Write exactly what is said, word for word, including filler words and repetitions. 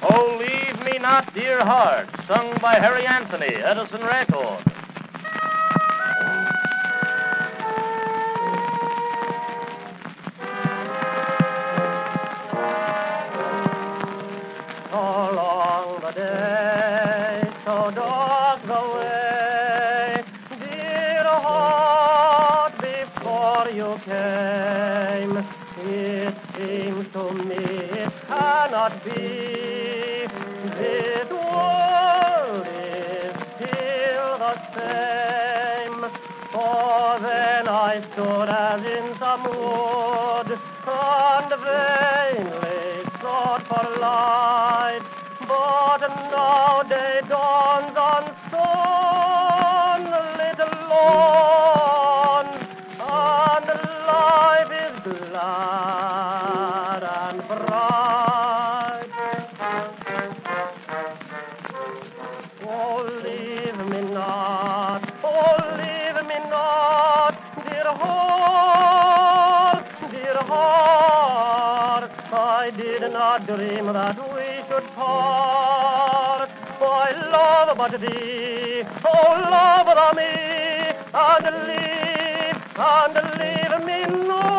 Oh, Leave Me Not, Dear Heart, sung by Harry Anthony, Edison Record. So long the day, so dark the way, dear heart, before you came. It seems to me it cannot be. This world is still the same. For then I stood as in some wood, and vainly sought for light. But now day dawns on sunlit lawns, and life is glad and bright. Oh, leave me not, oh, leave me not, dear heart, dear heart. I did not dream that we should part. I love but thee, oh, love but me, and leave, and leave me not.